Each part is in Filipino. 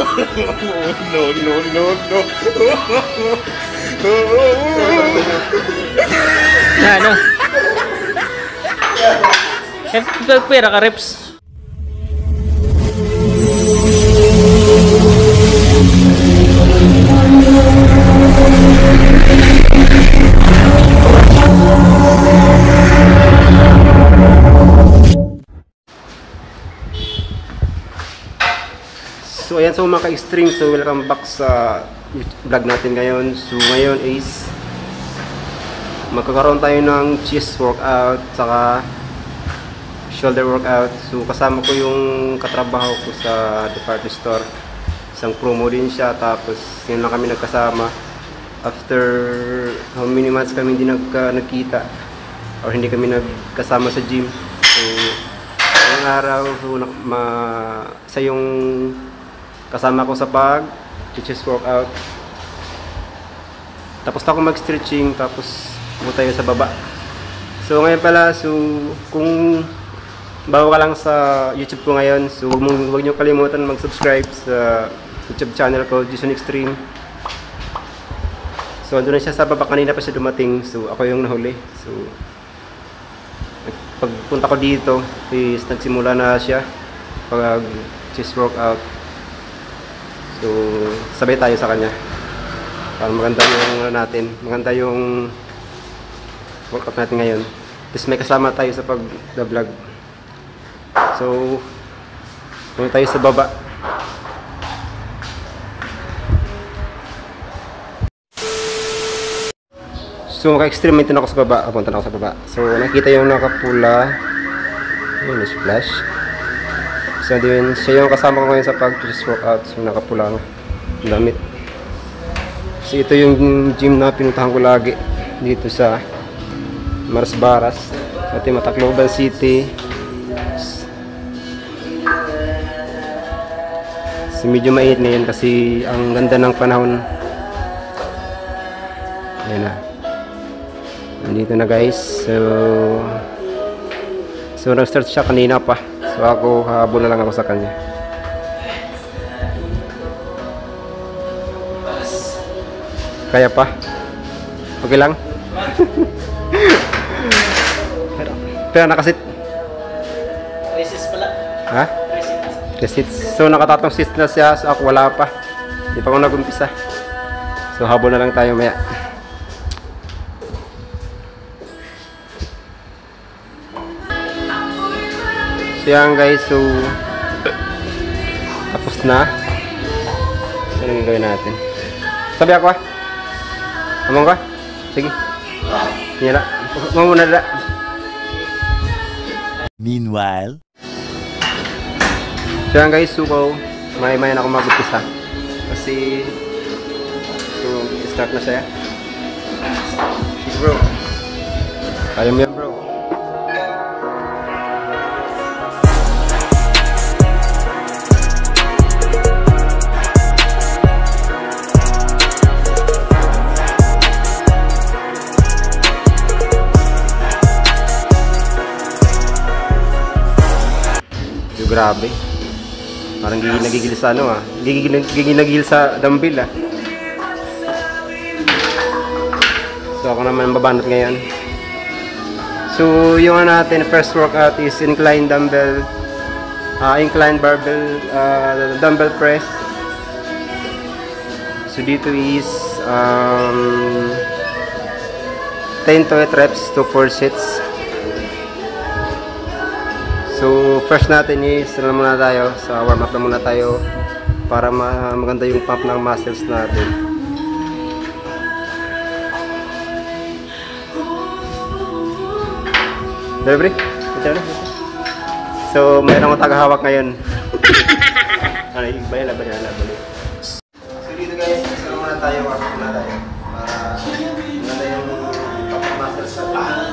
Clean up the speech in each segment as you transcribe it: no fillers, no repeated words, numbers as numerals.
No, no, no, no. Na ano? Pera ka, Reps. So ayan, so mga ka-extreme, so welcome back sa vlog natin ngayon. So ngayon is magkakaroon tayo ng chest workout saka shoulder workout. So kasama ko yung katrabaho ko sa department store, isang promo din siya, tapos yun lang kami nagkasama after how many months kami hindi nagkita or hindi kami nagkasama sa gym. So ngayong araw, so sa yung kasama ko sa chest workout. Tapos ako mag-stretching, tapos pumunta tayo sa baba. So ngayon pala, so kung bago ka lang sa YouTube ko ngayon, so huwag niyo kalimutan mag-subscribe sa YouTube channel ko, Jason Extreme. So andun na siya sa baba, kanina pa siya dumating, so ako yung nahuli. So pagpunta ko dito, is nagsimula na siya pag chest workout. So, sabay tayo sa kanya para maganda yung maganda yung workout natin ngayon. Tapos may kasama tayo sa pag-vlog. So, punta tayo sa baba. So, maka-extreme ako sa baba. Punta na ako sa baba. So, nakita yung nakapula. Yun, splash. So din siya yung kasama ko ngayon sa pag-chest workout. So nakapula nga damit. So ito yung gym na pinuntahan ko lagi dito sa Marsbaras sa Tacloban City. So medyo mainit na yun kasi ang ganda ng panahon. Ayan na, nandito na guys. So nag-start siya kanina pa. So ako, habol na lang ako sa kanya. Kaya pa? Okay lang? pero nakasit. Resist pala. Ha? Resist. So nakatatong sit na siya. So ako wala pa. Hindi pa ako nag-umpisa. So habol na lang tayo maya. So yan guys, so tapos na. So anong gagawin natin? Sabi ako among ka? Sige. Yan na. Mamuna na. Meanwhile, so yan guys, so may na ako mag-upisa. Kasi so start na siya. Sige bro. Kaya mo yan bro. Grabe. Parang nagigil sa ano nagigil sa dumbbell So ako naman babanat ngayon. So yung natin first workout is incline dumbbell, incline barbell dumbbell press. So dito is 10 to 8 reps to 4 sets. So first natin is muna tayo sa warm up na muna tayo para maganda yung pump ng muscles natin. Delivery? So mayroon akong tagahawak ngayon. Ay, iba yan, So dito guys, muna tayo, warm up muna tayo para maganda yung pump ng muscles natin.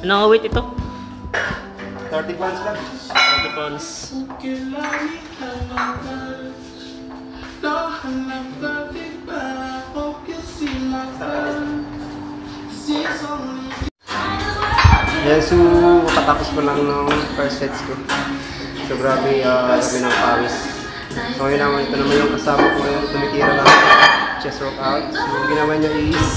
Ano ang weight ito? 30 pounds lang. 30 pounds. Yan, so katapos ko lang ng first sets ko. So grabe, grabe ng pawis. So ngayon naman, ito naman yung kasama ko ngayon, tumitira ng chest workout. So yung ginawa niya is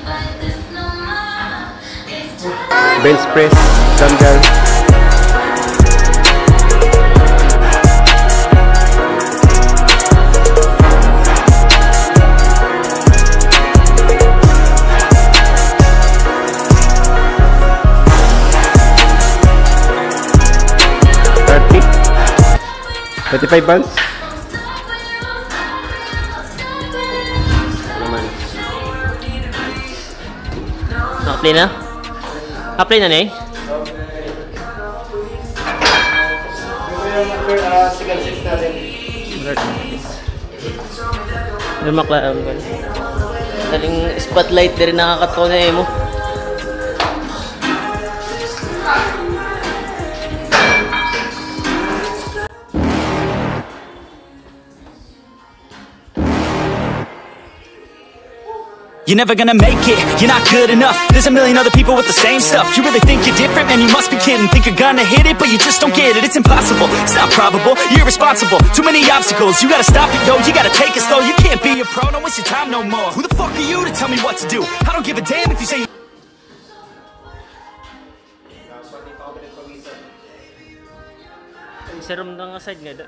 bench press, dumbbell. $35 pounds. Naman. Naka-play na? Naka-play na eh? Second sets natin. Lumaklaan ko. Daling spotlight na rin nakakatawa na mo. You're never gonna make it, you're not good enough. There's a million other people with the same stuff. You really think you're different? Man, you must be kidding. Think you're gonna hit it, but you just don't get it. It's impossible, it's not probable, you're irresponsible. Too many obstacles, you gotta stop it, yo. You gotta take it slow, you can't be a pro. Don't waste your time no more. Who the fuck are you to tell me what to do? I don't give a damn if you say. Serum na nga side nga da.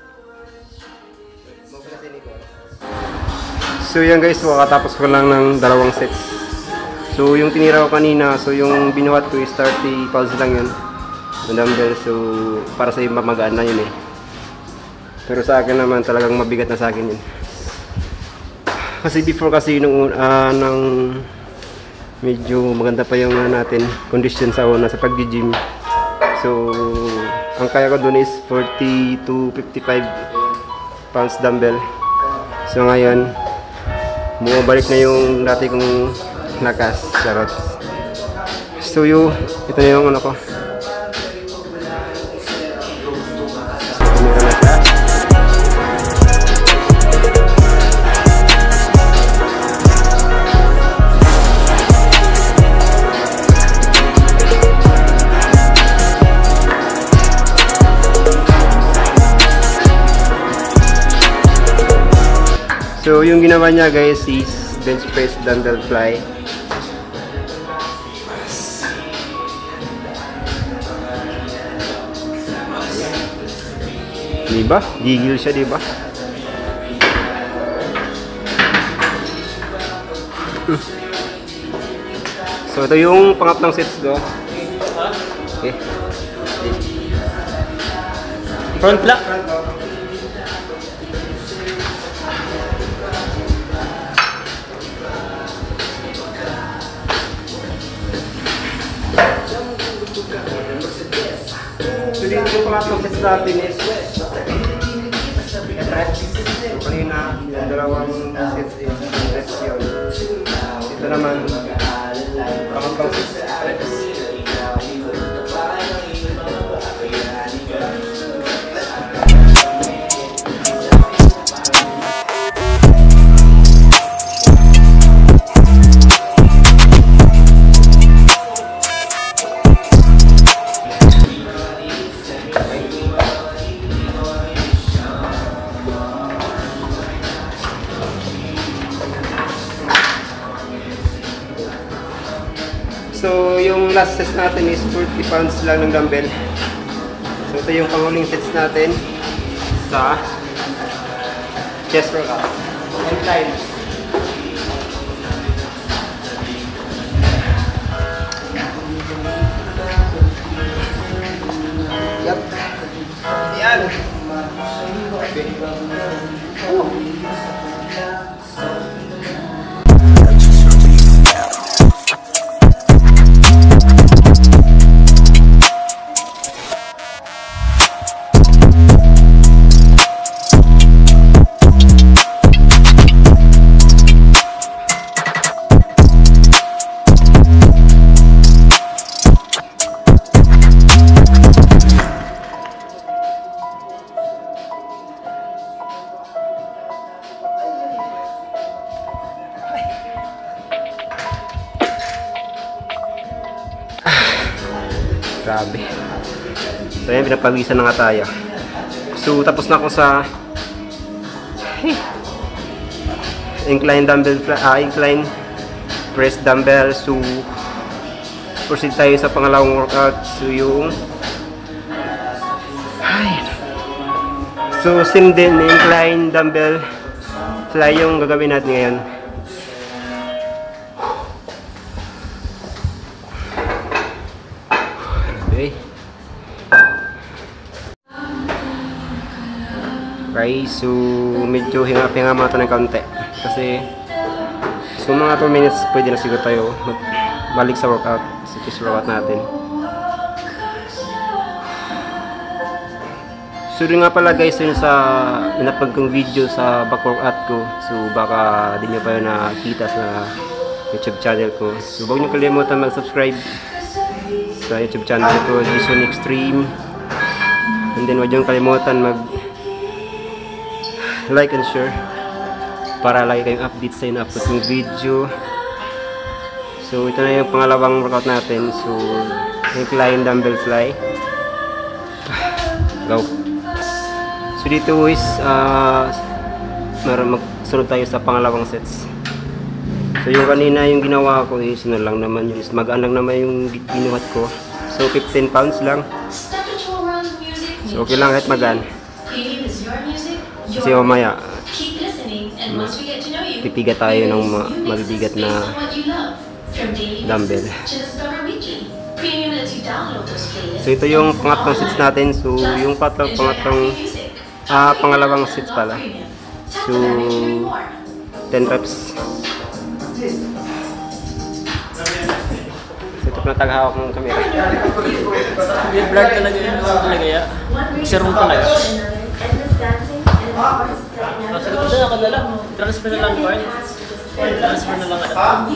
So yan guys, kakatapos ko lang ng dalawang sets. So yung tinira ko kanina, so yung binuhat ko is 30 pounds lang yun. Ng dumbbell, so para sa iba magaan na yun eh. Pero sa akin naman talagang mabigat na sa akin yun. Kasi before kasi nung nang medyo maganda pa yung natin condition sa una sa pag-gym. So ang kaya ko dun is 40 to 55 pounds dumbbell. So ngayon bumabalik na yung dati kong lakas, charot. So ito na yung ano ko. So yung ginawa niya guys is bench press dumbbell fly. Diba? Gigil siya, diba? So ito yung pangatlong sets ko. Okay. Front block. So dito yung pangatlong sets natin is reps. Kanina yung dalawang sets is reps yun. Ito naman pangatlong sets reps. So yung last sets natin is 40 pounds lang ng dumbbell. So ito yung panghuling sets natin sa chest workout. And time. Yep. Yan. Grabe. So yan, pinapawisan na nga tayo. So tapos na ako sa incline dumbbell, incline press dumbbell. So proceed tayo sa pangalawang workout. So yung so same din, incline dumbbell fly yung gagawin natin ngayon. Okay. Okay, so medyo hinga-hinga muna ito ng kaunti. Kasi so mga 2 minutes pwede na siguro tayo balik sa workout, sa chest workout natin. So rin nga pala guys, yun sa napag kong video sa back workout ko. So baka di nyo pa yun nakita sa YouTube channel ko. So huwag nyo kalimutan mag-subscribe sa YouTube channel ko, Jason Extreme. And then huwag nyo kalimutan like and share para lagi kayong update sa in-upload yung video. So ito na yung pangalawang workout natin. So incline dumbbell fly. Go. So dito is magsunod tayo sa pangalawang sets. So yung kanina yung ginawa ko is lang naman yun, magaan lang naman yung binuhat ko. So 15 pounds lang. So okay lang kahit magaan. Kasi mamaya pipiga tayo ng mabibigat na dumbbell. So ito yung pangatlong sets natin. So yung pangalawang sets pala. So 10 reps. So ito pa natag-hawak ng camera. May vlog talaga yun. Talaga ya. Serong talaga. Kasi ito na kadala. Transfer na lang card. Transfer na lang agad.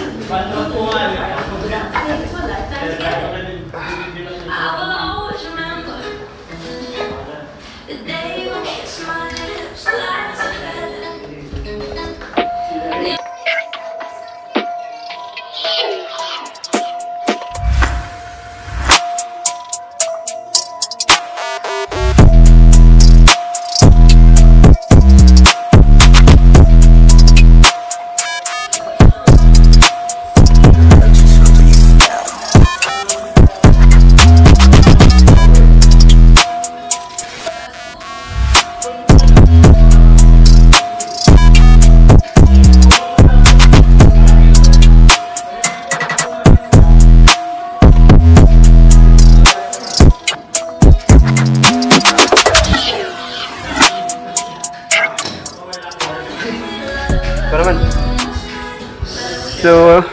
So,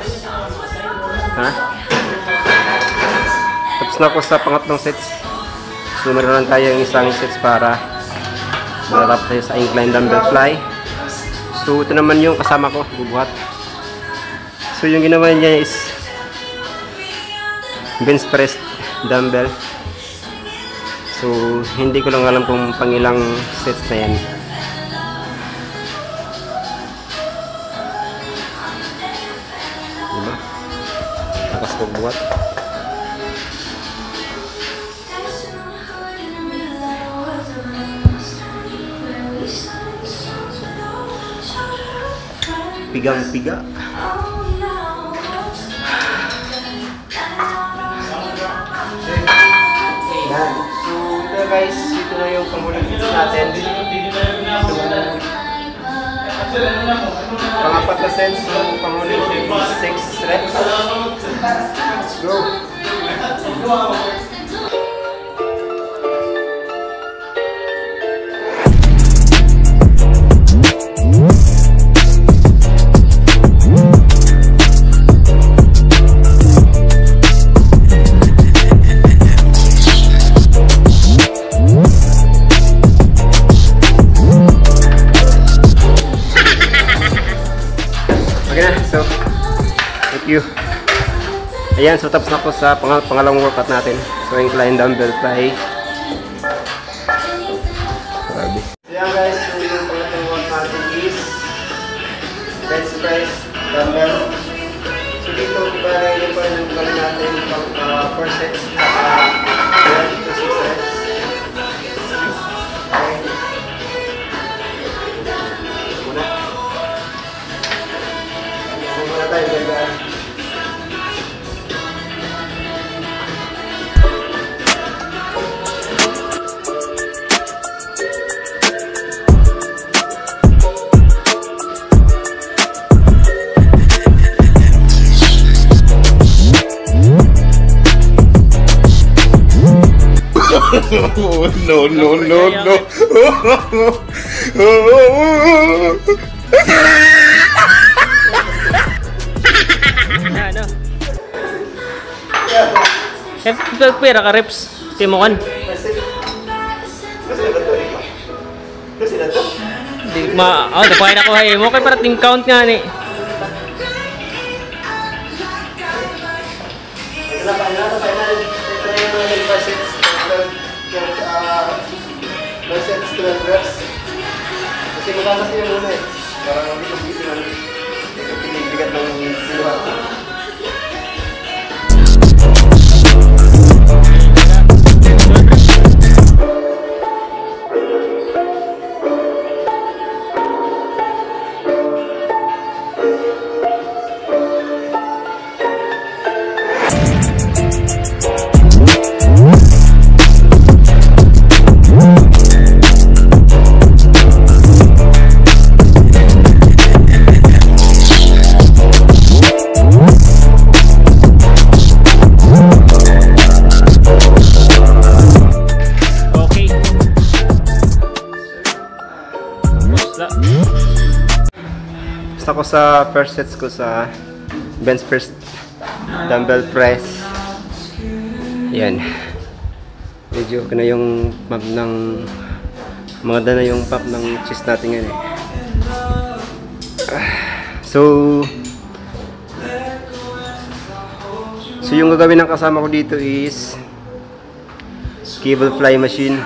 tapos na ako sa pangatlong sets. So, meron lang tayong isang sets para malap tayo sa incline dumbbell fly. So, ito naman yung kasama ko, bubuhat. So, yung ginawa niya is bench press dumbbell. So, hindi ko lang alam kung pangilang sets na yan. Diba? Lakas ko buhat. Pigang-piga. Yan. So, ito guys, ito na yung panghuling natin. So, pangapat na sets, so panghuling 6 reps. Let's go! So, thank you. Ayan, so tapos na po sa pangalawang workout natin. So, incline dumbbell fly. Grabe. Ayan guys, so yung pangalawang workout natin is bench press dumbbell. So, dito, diba, yung pa yung gawin natin 4 sets. no, no, no, no. Ano? Pera ka, Reps. Timokan. Di ma... Oh, dapat na ko hay mo. Kaya para team count nga ni. Kasi magkakas niya muna eh. Parang hindi ko dito lang. Pinibigat ng sinuha. Basta ko sa first sets ko sa bench press dumbbell press. Yan. Medyo na yung pump ng maganda na yung pump ng chest natin ngayon eh. So yung gagawin ng kasama ko dito is cable fly machine.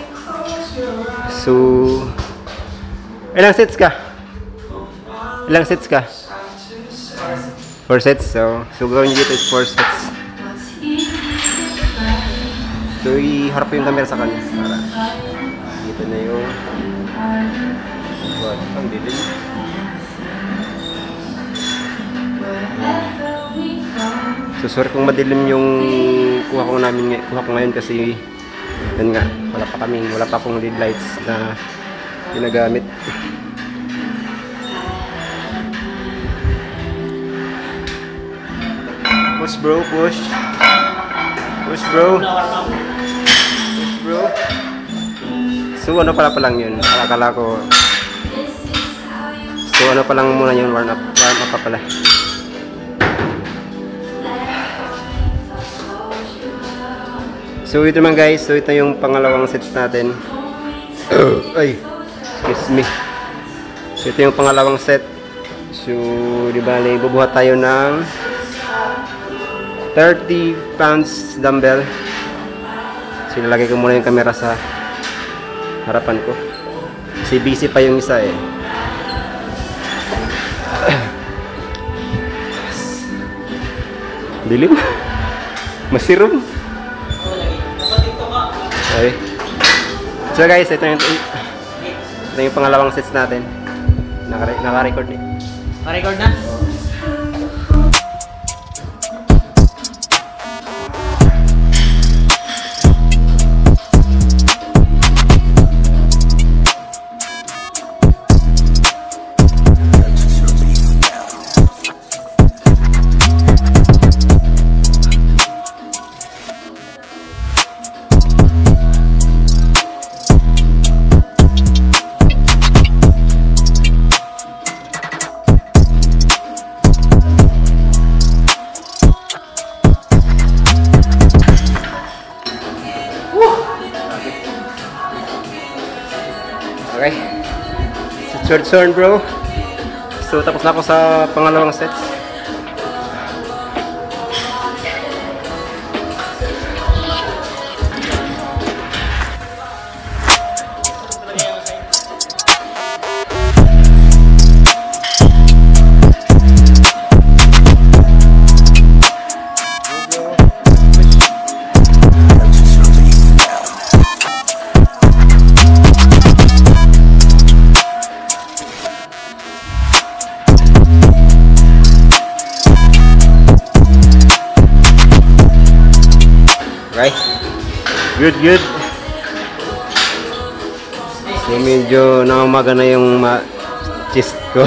So ilang sets ka? Ilang sets ka? 4 sets. So gagawin nyo dito is 4 sets. So iharap yung camera sa kanya para dito na yung ang dilim. So sorry kung madilim yung kuha ko ngayon kasi yan nga, wala pa akong lead lights na ginagamit. Push bro, push. Push bro. Push bro. So ano pala lang yun? Akala ko. So ano pa lang muna yung warm up pa pala. So ito naman guys, so ito yung pangalawang sets natin. Ay, excuse me. So ito yung pangalawang set. So di bali, bubuhat tayo ng 30 pounds dumbbell. So ilalagay ko muna yung camera sa harapan ko. Kasi busy pa yung isa eh. Dilim. Masirom. Okay. So guys, ito yung pangalawang sets natin. Naka-record eh. Naka-record na? Okay. So third turn bro. So tapos na ako sa pangalawang sets. Right? Good. So medyo nangumaga na yung chest ko.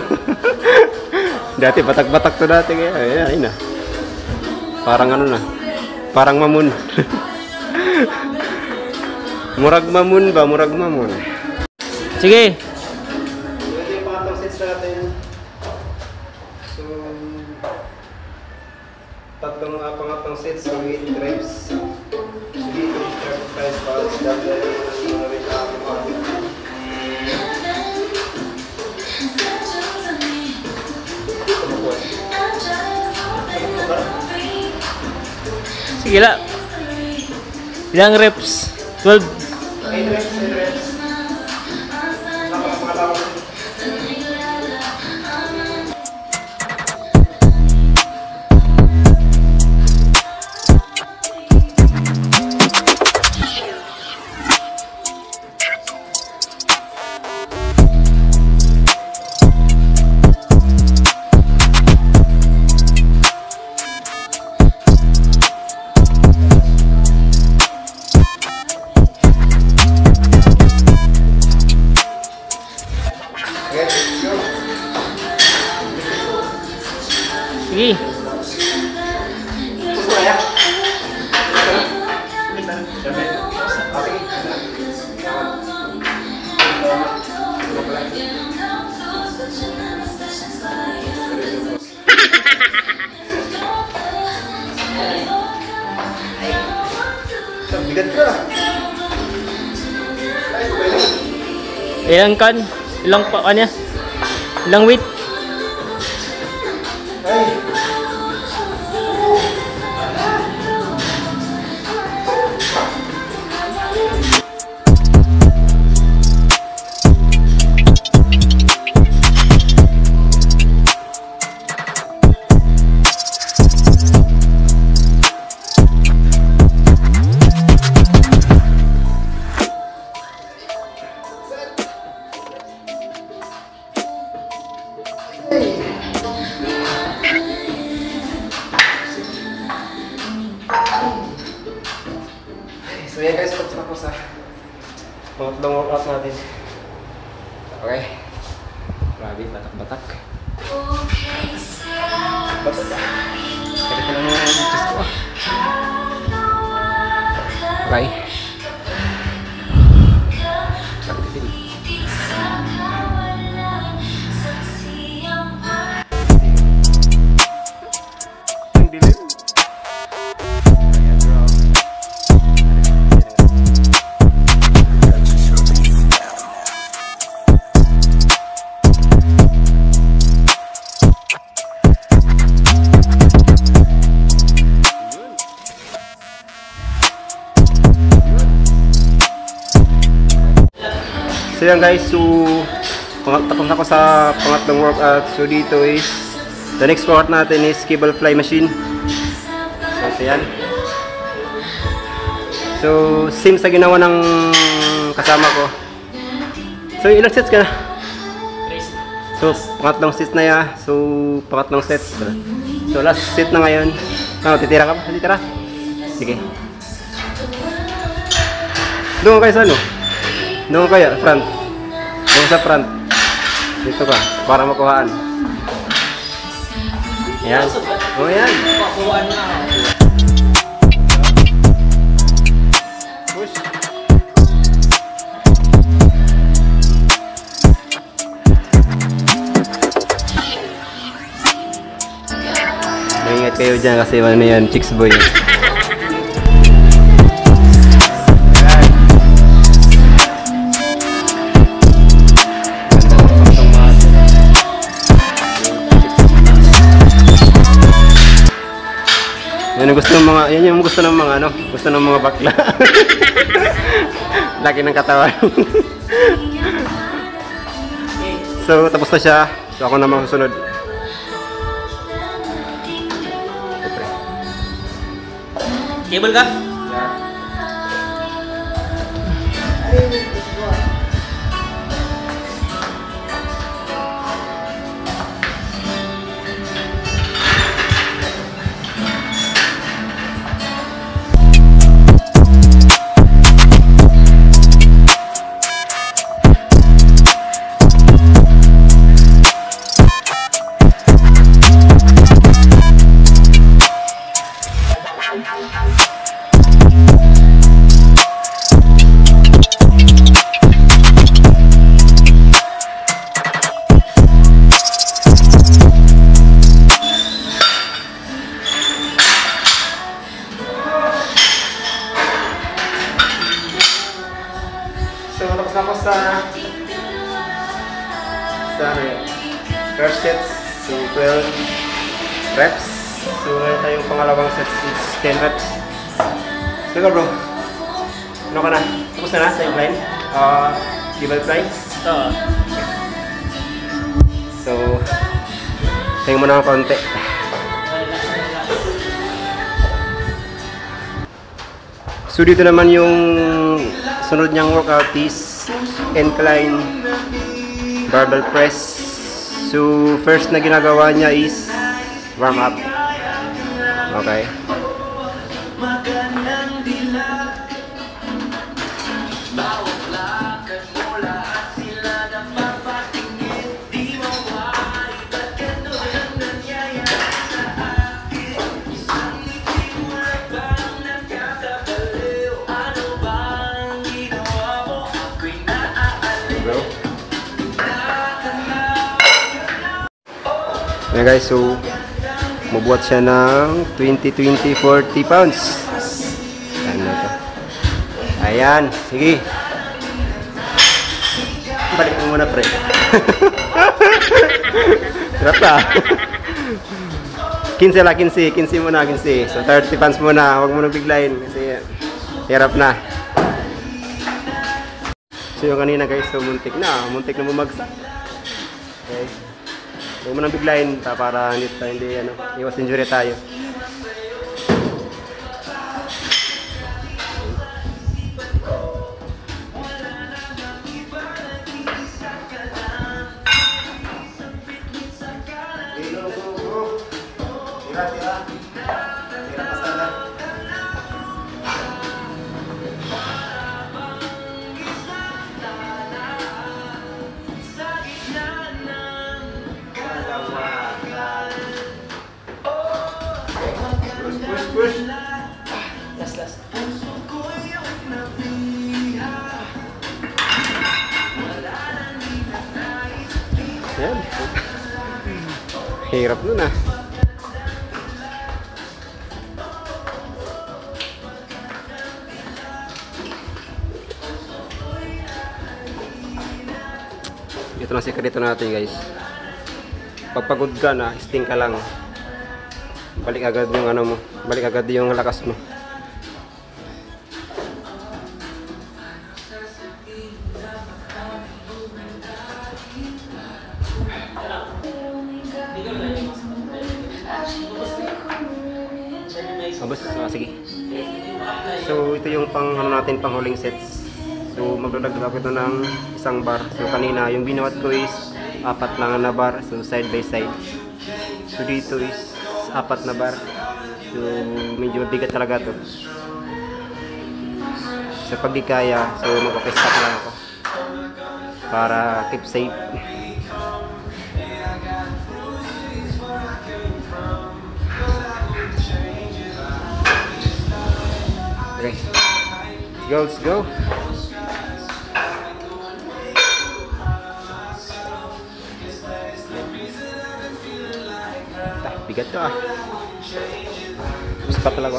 Dati batak-batak to dati kaya ayun na. Parang ano na. Parang mamun. Murag mamun ba? Murag mamun. Sige. Ito yung pangatlong sets natin. So, pangatlong sets. So, 8 reps. Sige, 35 pounds. Double mga weight up. Sige la. Ilang reps? 12. 8 reps, 8 reps. Sige. Bigat ka. Ilang kan? Ilang pa kanya? Ilang weight? So yan guys, tapos na po sa pangatlong workout natin. Okay. Grabe, batak-batak. Batak. Kaya ko lang yung chest ko. Okay. Saktitin. Ang dilim. So yan guys, so tapos ako sa pangatlong workout. So dito is the next workout natin is cable fly machine. So ito yan. So same sa ginawa ng kasama ko. So ilang sets ka na? So pangatlong set na ya. So pangatlong set. So last set na ngayon. Ano, titira ka ba? Titira? Sige. Doon kayo sa ano? Doon kaya, front. Doon sa front. Dito ka, para makuhaan. Yan. O yan. Pakuhaan na. Push. Maingat kayo dyan kasi ano yan, chicks boy. Yan yung gusto ng mga, yan yung gusto ng mga ano, gusto ng mga bakla. Laki ng katawan. So tapos na siya. So ako naman susunod. Cable ka? na ako sa ano yun? First sets, so 12 reps. So ngayon tayong pangalawang sets, is 10 reps. So go bro. Ano ka na? Tapos na sa incline? Cable fly? Oo. So, tayo muna ng konti. So dito naman yung sunod niyang workout is incline barbell press. So first na ginagawa niya is warm up. Okay. Ayan guys, so mabuhat siya ng 20-40 pounds. Ayan na ito. Ayan, sige. Balik mo muna pre. Sarap na. 15 lang, 15 muna, 15. So 30 pounds muna, huwag mo nang biglayin kasi hirap na. So yung kanina guys, so muntik na bumagsak. Okay. Huwag mo nang biglayin para hindi ano, iwas injury tayo. Push. Last. Yan. Hirap nun ah. Ito lang sekreto natin guys. Pagpagod ka na, sting ka lang. Balik agad yung ano mo, balik agad yung lakas mo. Sige. So ito yung pang ano natin, pang huling sets. So magdadagdag ako ito ng isang bar. So kanina yung binuhat ko is 4 lang na bar, so side by side. So dito is 4 na bar. So medyo mabigat talaga to. So pag di kaya, so magpa-stop lang ako para keep safe. Okay. Let's go. Bigat to ah. Stop talaga.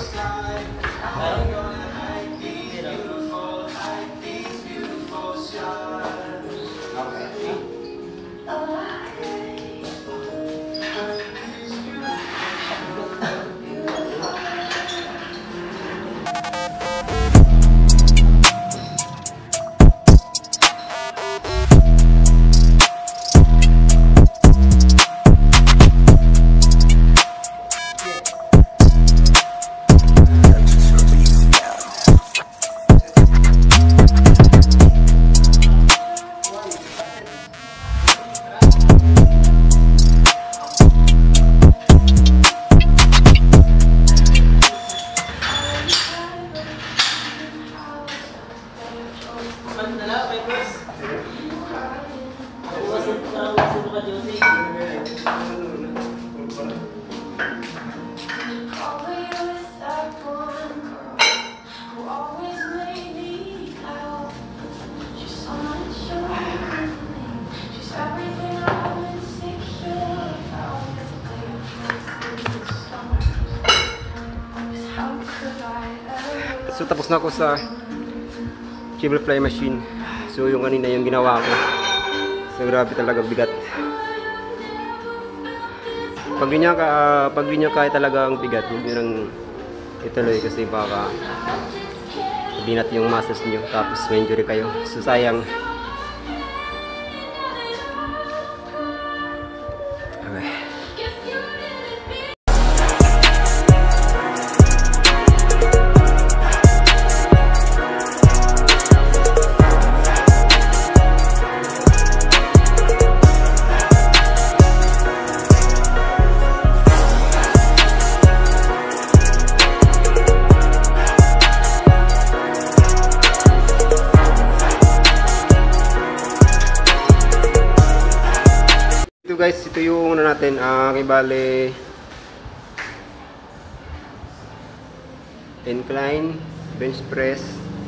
So tapos na ako sa cable fly machine. So yung kanina yung ginawa ko. So grabe talaga bigat. Pag di nyo kaya talaga ang bigat, huwag nyo nang ituloy kasi baka binat yung muscles nyo tapos may injury kayo. So sayang. Okay. Guys, ito yung ano natin, bale incline, bench press,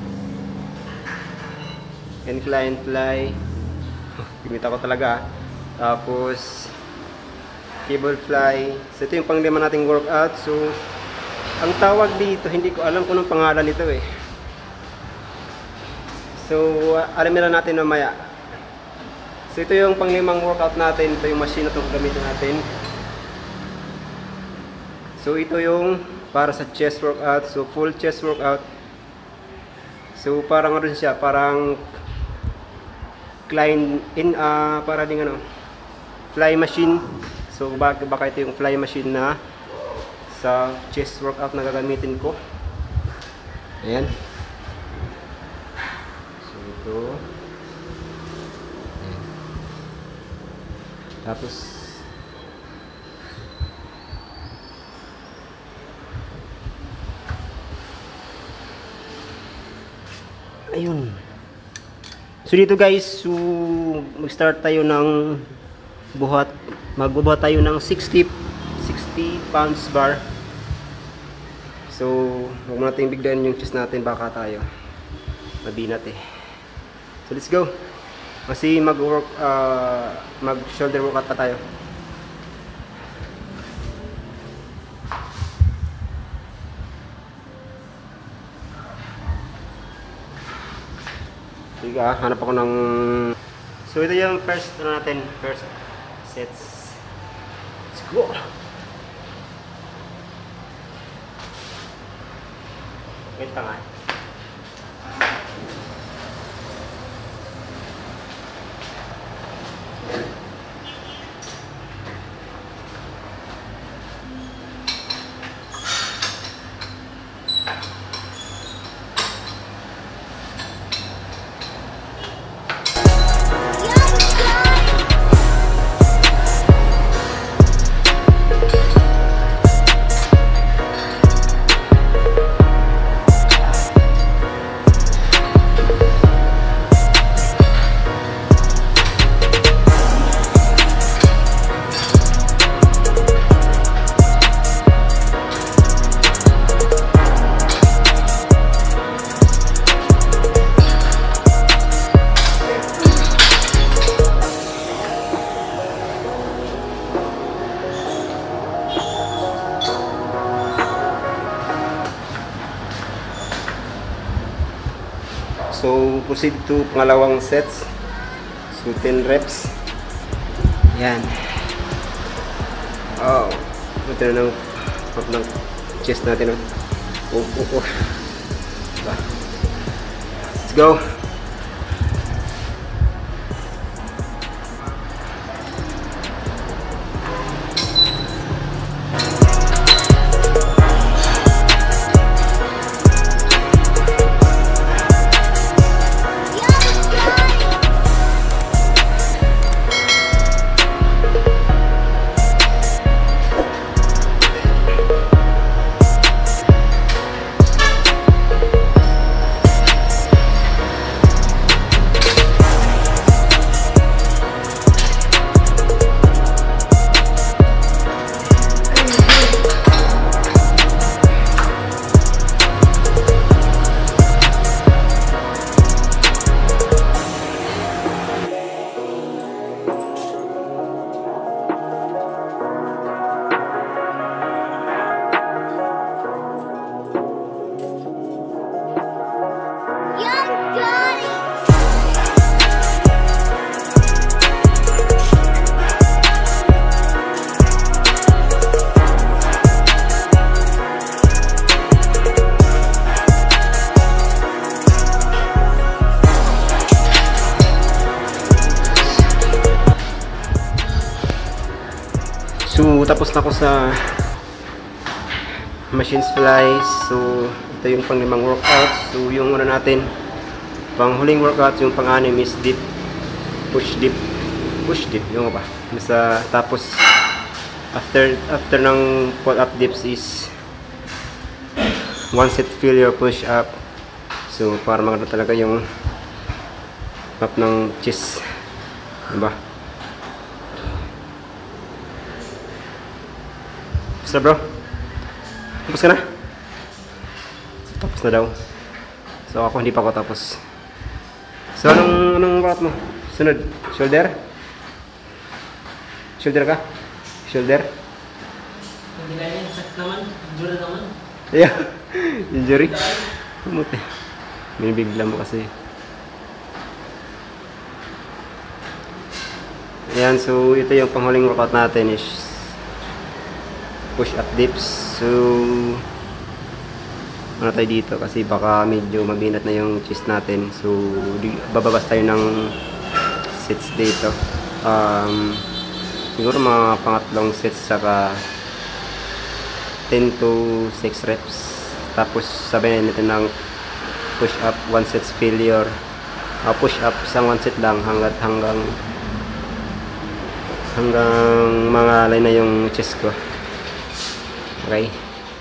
incline fly, kimita ko talaga, tapos cable fly. So ito yung pang-lima nating workout. So ang tawag dito, hindi ko alam kung anong pangalan nito eh. So alamin lang natin mamaya. So ito yung pang-limang workout natin. Ito yung machine na itong gamitin natin. So ito yung para sa chest workout. So full chest workout. So parang ano siya, parang climb in, para ding ano, fly machine. So baka ito yung fly machine na sa chest workout na gagamitin ko. Ayan. So ito. Tapos ayun. So dito guys, so mag-start tayo ng buhat. Magbubuhat tayo ng 60 pounds bar. So huwag natin bigdan yung chest natin, baka tayo mabinat eh. So let's go. Kasi mag shoulder workout pa tayo. Sige, hanap ako ng... So ito yung first natin, first sets. Let's go. Wait lang ah. So proceed to pangalawang sets. So 10 reps. Yan. Oh, ito na ng chest natin. Oh. Let's go. tapos na ako sa machines flies. So ito yung pang-5 workout. So yung ano natin, pang-huling workout, yung pang-6 is dip, push dip, yung ba? Basta tapos after ng pull-up dips is 1 set failure push up. So para maganda talaga yung up ng chest, diba? Basta bro, tapos ka na? Tapos na daw. So ako hindi pa ako tapos. So anong workout mo? Sunod, shoulder? Shoulder ka? Shoulder? Hindi na yan, sakit naman. Injury naman. Yeah, injury. Kamuti. Binibigla mo kasi. Ayan, so ito yung panghuling workout natin is push up dips. So ano tayo dito kasi baka medyo mabinat na yung chest natin. So bababas tayo ng sets dito. Siguro mga pangatlong sets saka 10 to 6 reps. Tapos sabihin natin ng push up 1 sets failure. Push up isang 1 set lang hanggang mga line na yung chest ko. Okay.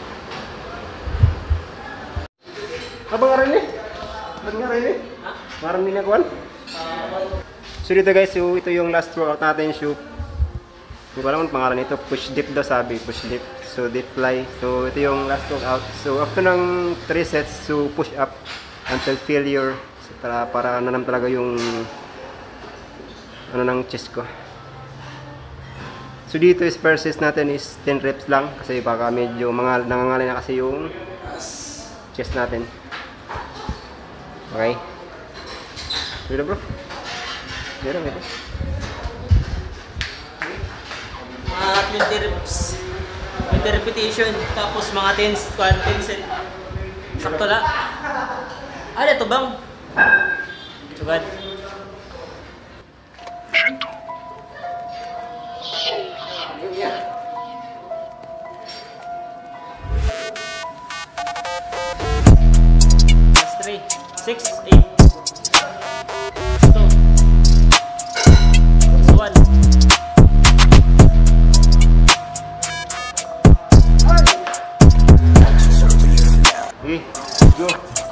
Abang nga rin eh. Marang din nakuhan. So dito guys, so ito yung last workout natin. So hindi ko alam ang pangalan nito. Push dip daw sabi. Push dip. So dip fly. So ito yung last workout. So after ng 3 sets, so push up until failure. So, para nanam talaga yung ano ng chest ko. So dito is first set natin is 10 reps lang. Kasi baka medyo nangangalay na kasi yung chest natin. Okay. Dito bro. Dito. Mga 20 reps. 20 repetition. Tapos mga 10 set. Sakto na. Ito bang? Sugad. That's 3, 6, 8. Go.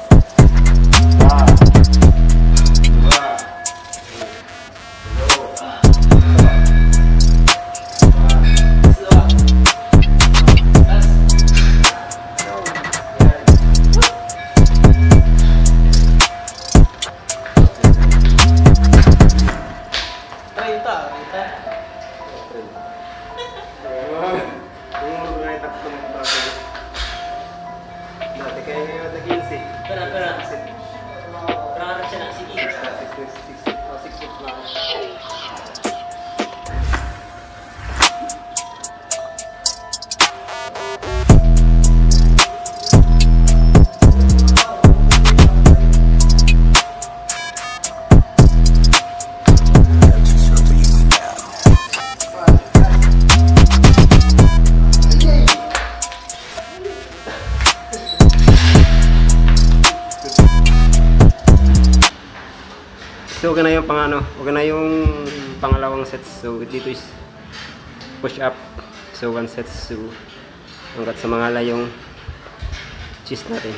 So okay na yung okay na yung pangalawang sets. So dito is push up. So 1 set, so hanggat sa mga layong chest natin.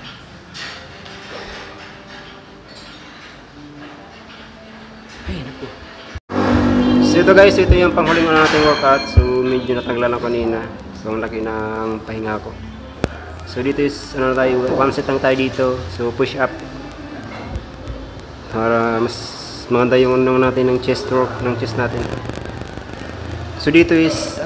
Ay naku. So ito guys, ito yung panghuling nating workout. So medyo natanggalan ako kanina. So ang laki ng pahinga ko. So dito is tayo, 1 set lang tayo dito. So push up. Para mas maganda yung natin ng chest work, ng chest natin. So dito is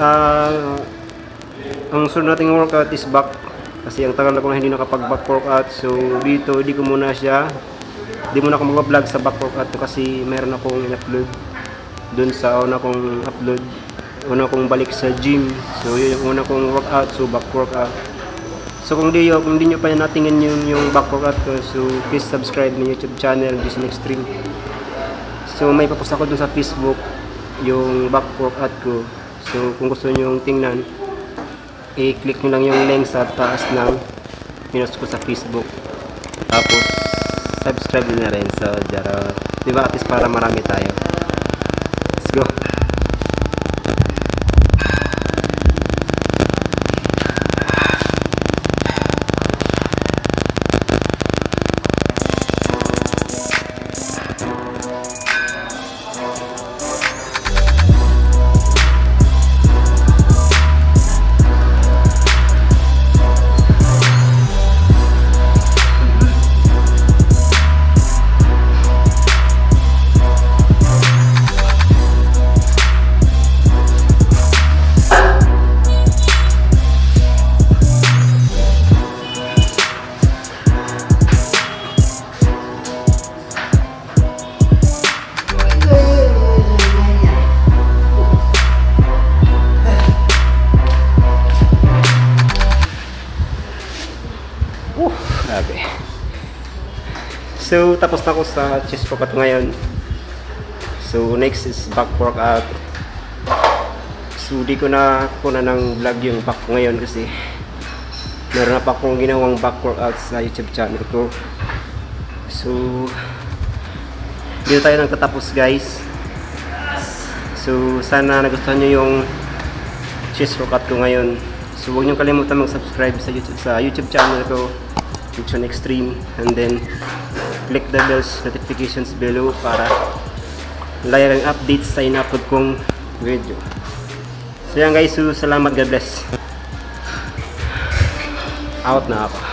ang sunod nating workout is back. Kasi ang tagal na ko na hindi nakapag back workout. So dito di ko muna ako mag-vlog sa back workout kasi meron akong in-upload dun sa una kong upload, una kong balik sa gym. So yun yung una kong workout, so back workout. So kung di nyo pa natingin yung back workout ko, so please subscribe my YouTube channel, Jason Extreme. So may papost ako dun sa Facebook yung back workout ko. So kung gusto nyo yung tingnan, i-click nyo lang yung link sa taas ng pinost ko sa Facebook. Tapos subscribe din na rin. So diba, at least para marami tayo. Let's go. Grabe. So tapos na ako sa chest workout ngayon. So next is back workout. So di ko na kuna ng vlog yung back ko ngayon kasi meron na pa akong ginawang back workout sa YouTube channel ko. So dito tayo nagtatapos, guys. So sana nagustuhan nyo yung chest workout ko ngayon. So huwag nyo kalimutan mag-subscribe sa YouTube channel ko, Luchon Extreme, and then click the bells notifications below para lagi ang updates sa in-upload kong video. So yan guys, so salamat, God bless. Out na ako.